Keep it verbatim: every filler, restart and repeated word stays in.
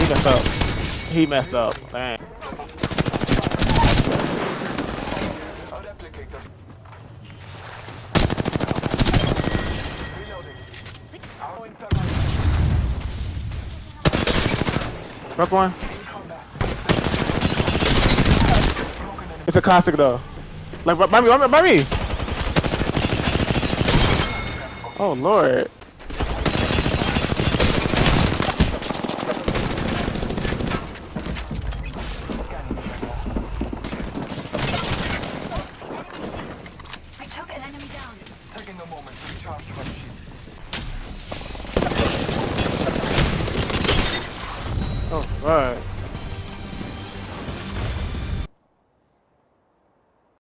he messed up. He messed up. Dang. Rock one. It's a caustic though. Like, by me, by me, by me. Oh Lord. I took an enemy down. Taking a moment to recharge my shields. Oh God.